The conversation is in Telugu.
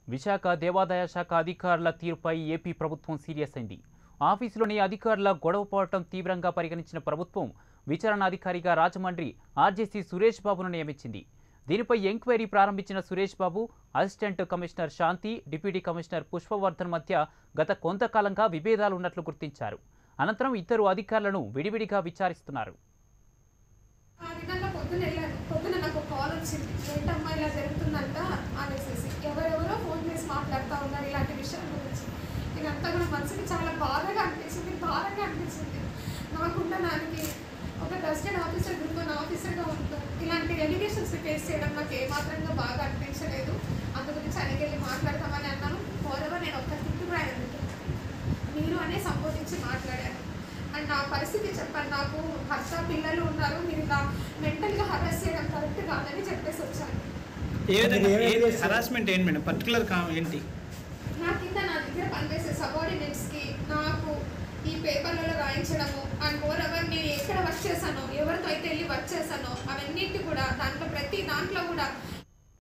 విశాఖ దేవాదాయ శాఖ అధికారుల తీరుపై ఏపీ ప్రభుత్వం సీరియస్ అయింది. ఆఫీసులోని అధికారుల గొడవ పడటం తీవ్రంగా పరిగణించిన ప్రభుత్వం విచారణ అధికారిగా రాజమండ్రి ఆర్జేసీ సురేష్ బాబును నియమించింది. దీనిపై ఎంక్వైరీ ప్రారంభించిన Suresh Babu, assistant commissioner Shanti, deputy commissioner Pushpavardhan మధ్య గత కొంతకాలంగా విభేదాలు ఉన్నట్లు గుర్తించారు. అనంతరం ఇద్దరు అధికారులను విడివిడిగా విచారిస్తున్నారు. ఎవరెవరో ఫోన్ చేసి మాట్లాడుతూ ఉన్నారు ఇలాంటి విషయం గురించి. ఇదంతా కూడా మనసుకి చాలా బాధగా అనిపించింది, భారంగా అనిపించింది. నాకున్న దానికి ఒక ట్రస్టెడ్ ఆఫీసర్ గుర్తున్న ఆఫీసర్గా ఉంటూ ఇలాంటి ఎలిగేషన్స్ ఫేస్ చేయడం నాకు ఏమాత్రంగా బాగా అనిపించలేదు. అందు గురించి అడిగెళ్ళి మాట్లాడతామని అన్నాను. ఫోరెవర్ నేను ఒక్క తిట్టు కూడా మీరు అనే సంబోధించి మాట్లాడాను. అండ్ నా పరిస్థితి చెప్పాను, నాకు భర్త పిల్లలు ఉన్నారు, మీరు ఇలా మెంటల్గా హరాస్ చేయడం కరెక్ట్ కాదని చెప్పేసి వచ్చాను. హరాస్మెంట్ ఏంటి మేడం, పర్టికులర్ ఏంటి? నా కింద నా దగ్గర పనిచేసే సబార్డినేట్స్కి నాకు ఈ పేపర్లలో రాయించడము అండ్ మోర్ ఎవర్ నేను ఎక్కడ వర్క్ చేశానో ఎవరితో అయితే వెళ్ళి వర్క్